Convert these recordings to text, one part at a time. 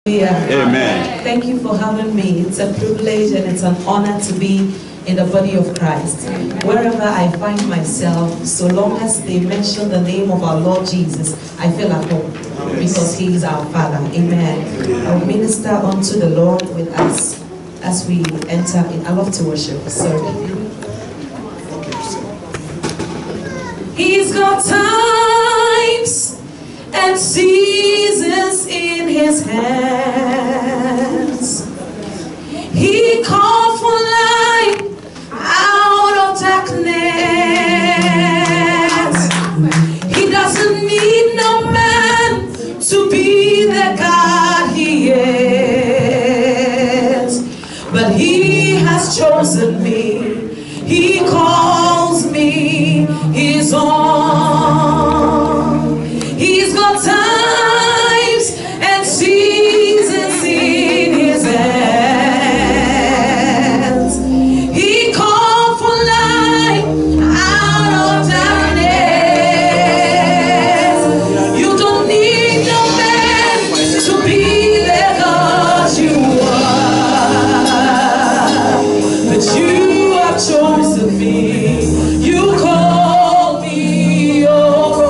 Amen. Thank you for having me. It's a privilege and it's an honor to be in the body of Christ. Wherever I find myself, so long as they mention the name of our Lord Jesus, I feel at home because He is our Father. Amen. I'll minister unto the Lord with us as we enter in. I love to worship. Sorry. He's got times and seasons in His hands. He called for light out of darkness. He doesn't need no man to be the God He is, but He has chosen me. He calls me His own. He's got times and seasons in His hands. He called for light out of darkness. You don't need no man to be the God you are, but you have chosen me. You call me your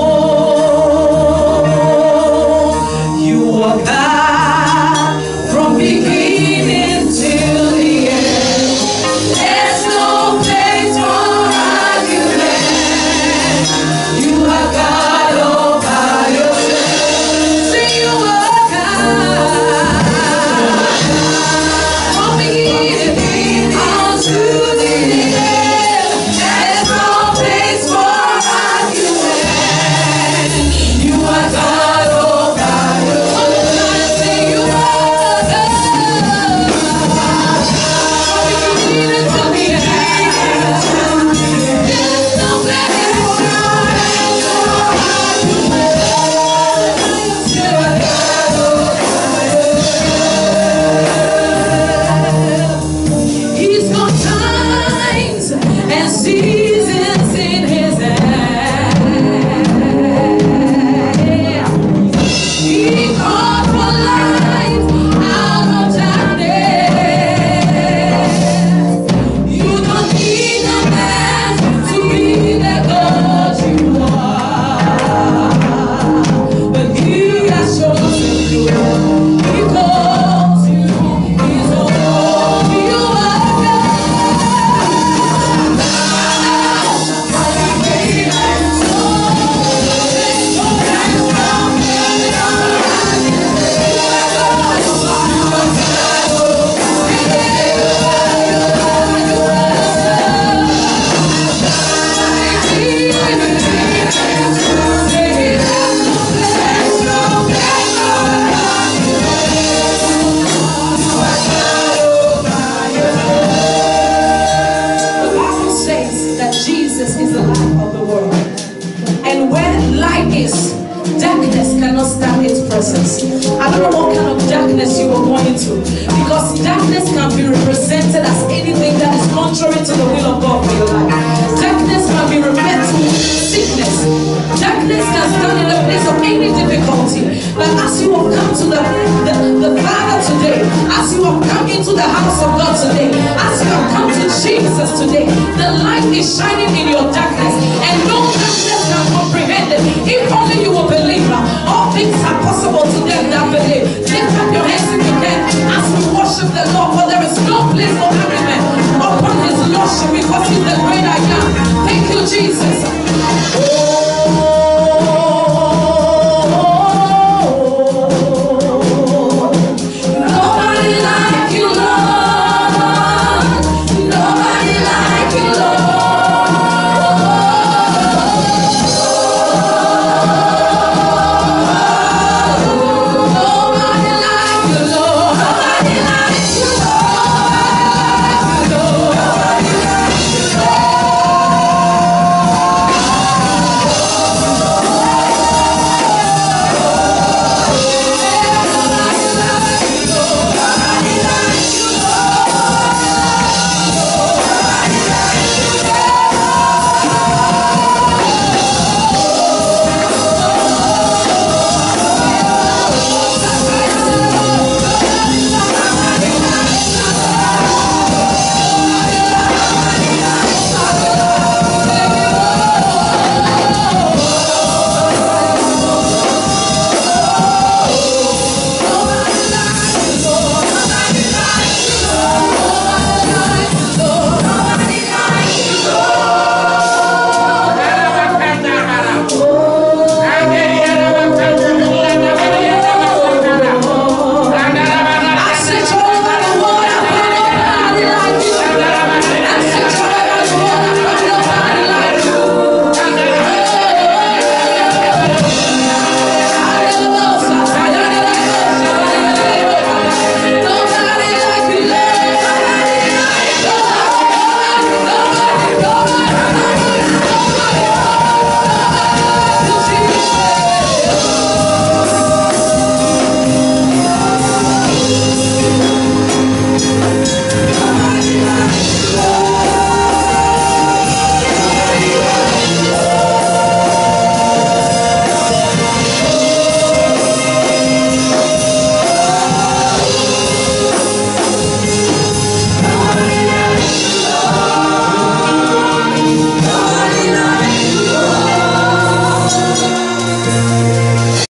own. You are God from beginning till the end. There's no place for argument. You are God all by yourself. Say you are God from beginning until the end. There's no place for argument. You are God all by yourself. Say you are God from beginning to the end. There's no place for argument. You are God all by yourself. He's got times and seasons in His hand. He called for light out of darkness. You don't need a man to be the God you are, but He has chosen you. He calls you His own. You are The Bible says that Jesus is the light of the world. And where light is, darkness cannot stand its presence. I don't know what kind of darkness you are going into, because darkness can be represented as anything that is contrary to the will of God for your life. Darkness can be referred to sickness. Darkness can stand in the place of any difficulty. But as you have come to the Father today, as you have come into the house of God today, as you have come to Jesus today, the light is shining in your darkness.